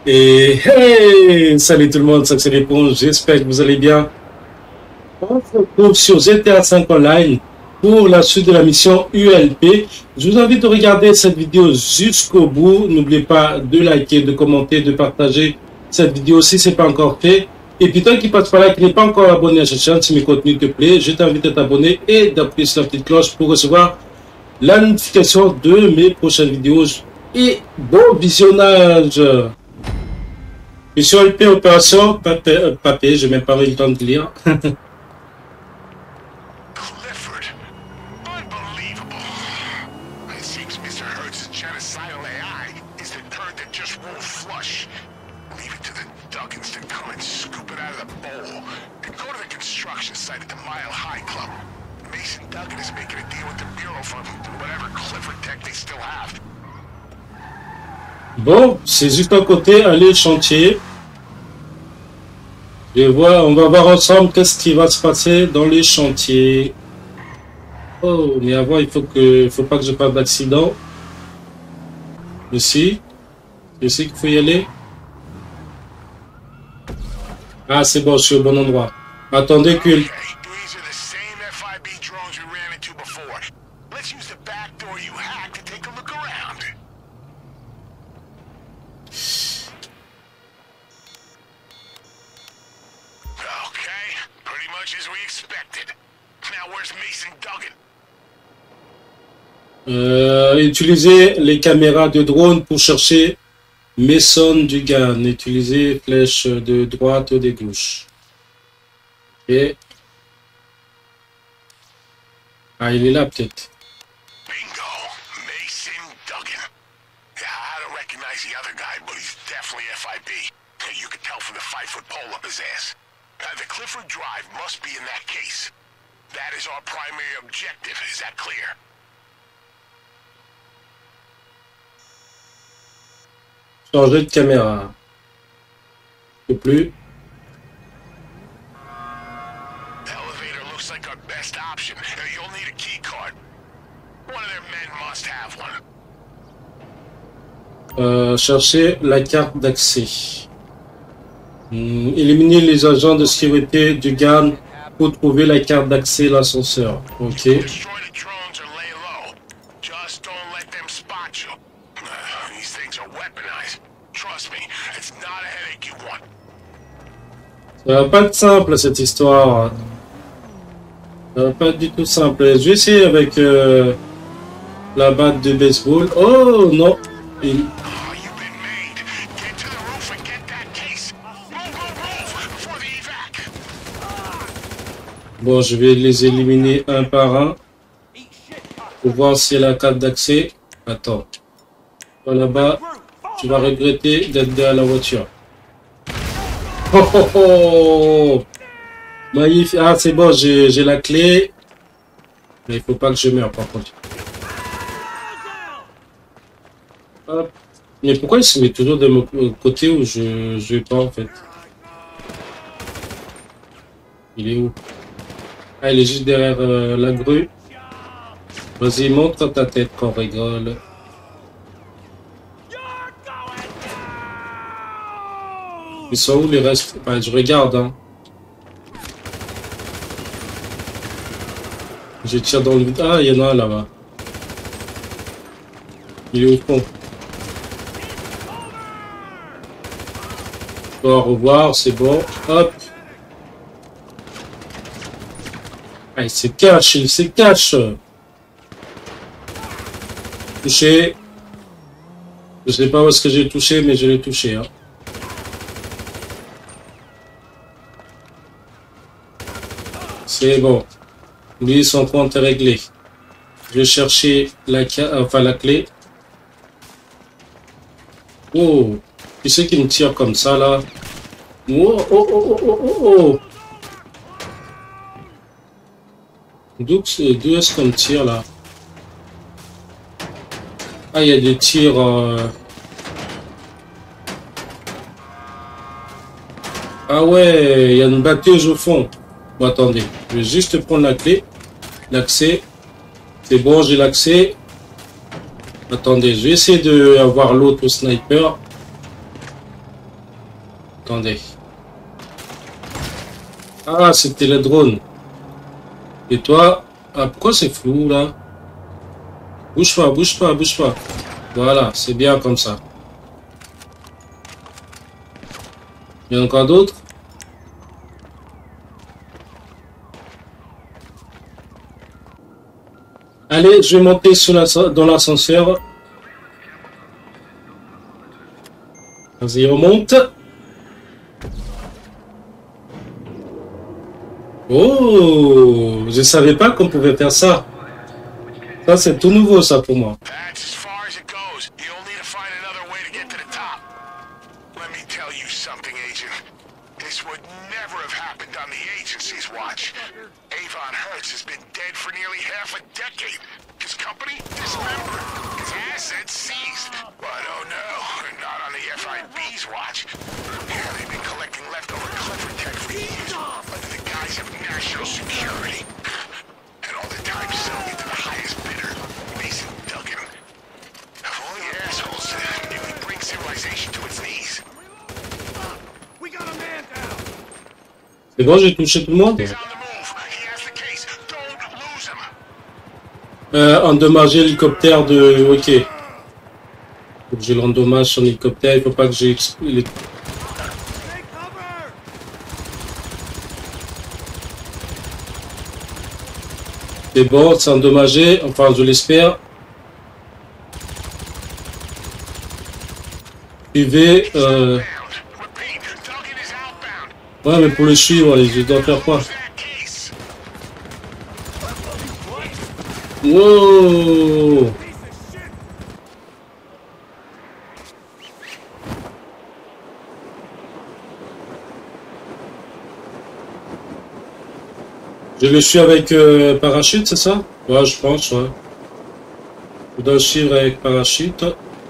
Et hey, salut tout le monde, c'est L'éponge, j'espère que vous allez bien. On se retrouve sur GTA 5 Online pour la suite de la mission ULP. Je vous invite à regarder cette vidéo jusqu'au bout. N'oubliez pas de liker, de commenter, de partager cette vidéo si ce n'est pas encore fait. Et puis toi qui passe par là, qui n'est pas encore abonné à cette chaîne, si mes contenus te plaisent, je t'invite à t'abonner et d'appuyer sur la petite cloche pour recevoir la notification de mes prochaines vidéos. Et bon visionnage! Mission LP opération papier, j'ai même pas eu le temps de lire. Clifford, unbelievable. It seems Mr. Hertz's genocidal AI is the turd that just won't flush. Leave it to the Duggins to come and scoop it out of the bowl. And go to the construction site at the Mile High Club. Mason Duggan is making a deal with the Bureau for whatever Clifford tech they still have. Bon, c'est juste à côté, aller chantier. On va voir ensemble qu'est-ce qui va se passer dans les chantiers. Oh, mais avant, il faut pas que je fasse d'accident. Ici, je sais qu'il faut y aller. Ah, c'est bon, je suis au bon endroit. Attendez que... Utilisez les caméras de drone pour chercher Mason Duggan. Utilisez flèche de droite ou de gauche. Ok. Ah, il est là peut-être. Bingo, Mason Duggan. Yeah, I don't recognize the other guy, but he's definitely FIB. You can tell from the 5-foot pole up his ass. The Clifford Drive must be in that case. That is our primary objective. Is that clear? Changer de caméra. Je peux plus. Elevator looks like our best option. You'll need a key card. One of their men must have one. Chercher la carte d'accès. Éliminer les agents de sécurité du garde pour trouver la carte d'accès à l'ascenseur. Ok. Ça va pas être simple cette histoire. Ça va pas être du tout simple. Je vais essayer avec la batte de baseball. Oh non. Bon, je vais les éliminer un par un pour voir s'il y a la carte d'accès. Attends. Toi là-bas, tu vas regretter d'être derrière la voiture. Oh oh oh! Magnifique. Ah, c'est bon, j'ai la clé. Mais il faut pas que je meure par contre. Hop. Mais pourquoi il se met toujours de mon côté où je vais pas en fait? Il est où? Ah, il est juste derrière la grue. Vas-y, montre ta tête qu'on rigole. Ils sont où les restes? Enfin, je regarde, hein. Je tire dans le vide. Ah, il y en a un là-bas. Il est au fond. Au revoir, c'est bon. Hop. Ah, il se cache, il se cache. Touché. Je sais pas où est-ce que j'ai touché, mais je l'ai touché, hein. C'est bon. Lui, son compte est réglé. Je vais chercher la clé. Oh. Qui c'est qui me tire comme ça, là? Oh, oh, oh, oh, oh, oh. D'où est-ce qu'on me tire, là? Ah, il y a des tirs... Ah ouais, il y a une batteuse au fond. Bon, attendez, je vais juste prendre la clé. L'accès. C'est bon, j'ai l'accès. Attendez, je vais essayer d'avoir l'autre sniper. Attendez. Ah, c'était le drone. Et toi? Ah, pourquoi c'est flou là? Bouge pas, bouge pas, bouge pas. Voilà, c'est bien comme ça. Il y en a encore d'autres? Allez, je vais monter dans l'ascenseur. Vas-y, on monte. Oh, je savais pas qu'on pouvait faire ça. Ça, c'est tout nouveau, ça, pour moi. That's as far as it goes. You'll need to find another way to get to the top. Let me tell you something, Agent. This would never have happened on the agency's watch. Avon Hertz has been dead for nearly half a decade. His company dismembered. His assets seized. But oh no, not on the FIB's watch. Yeah, they've been collecting leftover clever tech for years under the guise of national security. And all the time selling it to the highest bidder, Mason Duggan. Of all the assholes to nearly bring civilization to its knees. We got a man down. C'est bon, j'ai touché tout le monde. He's on the move. He has the case. Don't lose him. Endommager l'hélicoptère de... Ok. Faut que je l'endommage son hélicoptère. Il faut pas que j'ai... C'est bon, c'est endommagé. Enfin, je l'espère. Suivez... Repeat, Duggan is outbound. Ouais, mais pour le suivre, je dois faire quoi? That case. Wow! Je le suis avec parachute, c'est ça? Ouais, je pense, ouais. Je dois le suivre avec parachute.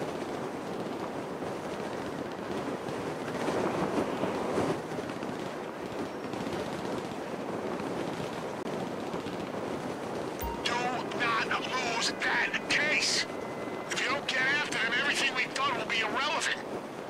Do not lose that case. If you don't get after him, everything we've done will be irrelevant.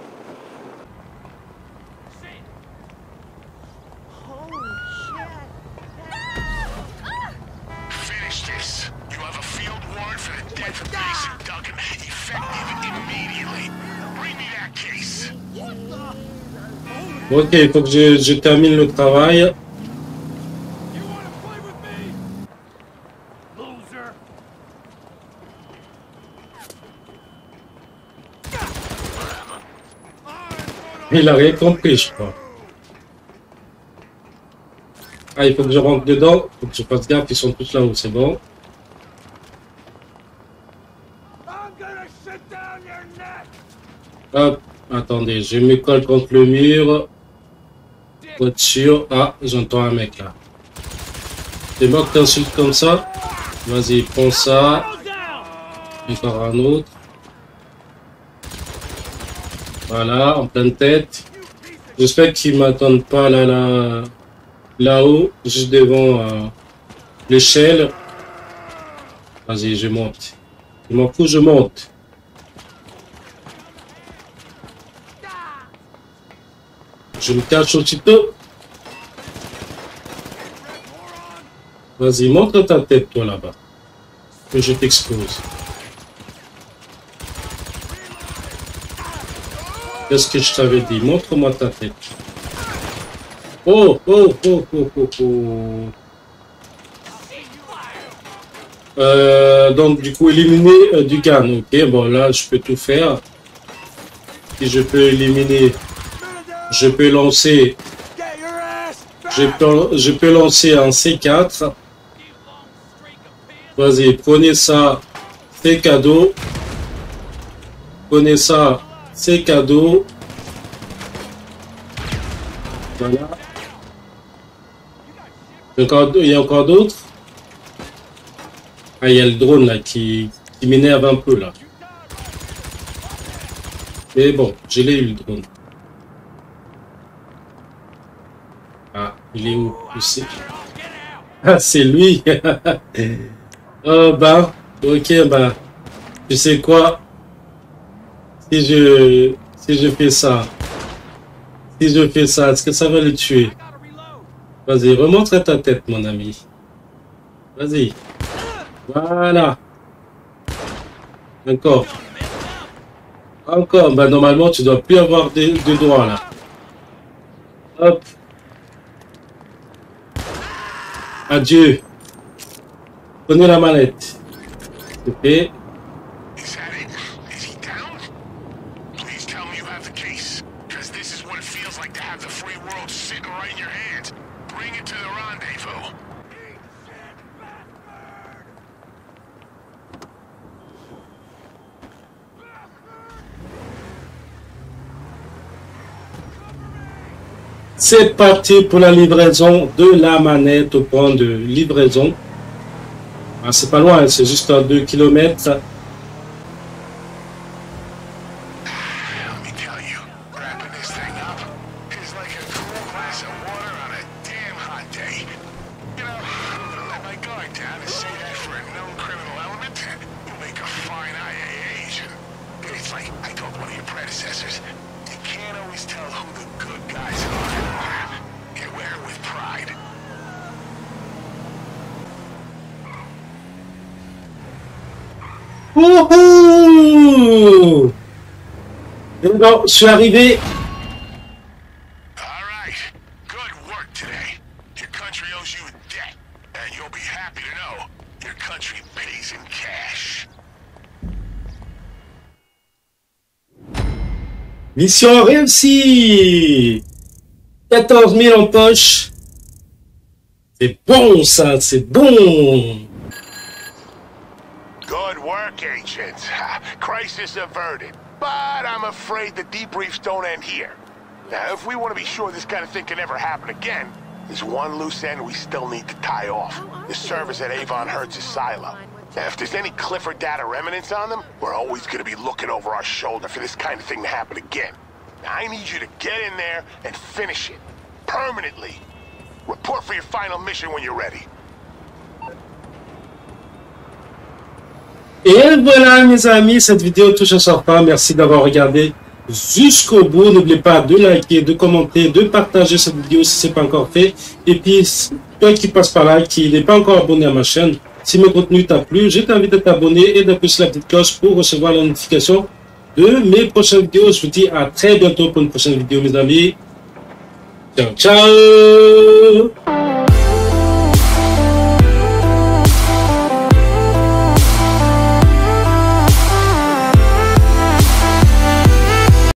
Finish this. You have a field warrant for the death of Mason Duggan. Effective immediately. Bring me that case. Ok, il faut que je termine le travail. You wanna play with me? Loser. Il a rien compris, je crois. Ah, il faut que je rentre dedans. Il faut que je fasse gaffe, ils sont tous là-haut, c'est bon. I'm gonna shit down your neck. Hop, attendez, je me colle contre le mur. Voiture. Ah, j'entends un mec là. C'est moi que t'insultes comme ça. Vas-y, prends ça. Encore un autre. Voilà, en pleine tête. J'espère qu'ils m'attendent pas là-haut, juste devant l'échelle. Vas-y, je monte. Je m'en fous, je monte. Je me cache aussitôt. Vas-y, montre ta tête, toi, là-bas. Que je t'expose. Qu'est-ce que je t'avais dit? Montre-moi ta tête. Oh, oh, oh, oh, oh, oh. Donc, du coup, éliminer du gun. Ok, bon, là, je peux tout faire. Si je peux éliminer... Je peux lancer, je peux lancer un C4. Vas-y, prenez ça, c'est cadeau. Prenez ça, c'est cadeau. Voilà. Il y a encore d'autres. Ah, il y a le drone là qui m'énerve un peu là. Mais bon, je l'ai eu le drone. Ah, il est où? C'est... Ah, c'est lui. Oh, bah, ok, bah, tu sais quoi? Si je fais ça, Si je fais ça, est-ce que ça va le tuer? Vas-y, remonte ta tête, mon ami. Vas-y. Voilà. Encore. Encore. Bah, normalement, tu dois plus avoir de doigts, là. Hop. Adieu. Prenez la mallette. Ok. Is that it? Is he down? Please tell me you have the case. Because this is what it feels like to have the free world sitting right in your hands. Bring it to the rendezvous. C'est parti pour la livraison de la manette au point de livraison. Ah, c'est pas loin, c'est juste à 2 km. Let me tell you, wrapping this thing up is like a cool glass of water on a damn hot day. You know, I'm gonna let my guard down and say that for a known criminal element who make a fine IA agent. It's like I told one of your predecessors, you can't always tell who the good guys are. You wear it with pride. Wouhou! Et bon, je suis arrivé. All right, good work today. Your country owes you a debt, and you'll be happy to know your country pays in cash. Mission réussie! 14 000 en poche. C'est bon, ça, c'est bon! Good work, agents. Crisis averted. But I'm afraid the debriefs don't end here. Now, if we want to be sure this kind of thing can never happen again, there's one loose end we still need to tie off. The servers at Avon Hertz's silo. Now, if there's any Clifford data remnants on them, we're always going to be looking over our shoulder for this kind of thing to happen again. Now, I need you to get in there and finish it. Permanently. Report for your final mission when you're ready. Et voilà, mes amis, cette vidéo touche à sa fin. Merci d'avoir regardé jusqu'au bout. N'oubliez pas de liker, de commenter, de partager cette vidéo si ce n'est pas encore fait. Et puis, toi qui passes par là, qui n'est pas encore abonné à ma chaîne, si mon contenu t'a plu, je t'invite à t'abonner et d'appuyer la petite cloche pour recevoir la notification de mes prochaines vidéos. Je vous dis à très bientôt pour une prochaine vidéo, mes amis. Ciao, ciao!